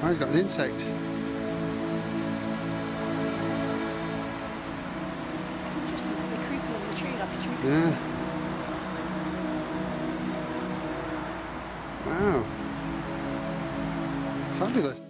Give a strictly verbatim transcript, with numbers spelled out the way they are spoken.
Oh, he's got an insect. It's interesting because they're creeping on the tree like a tree. Yeah. Wow. Fabulous.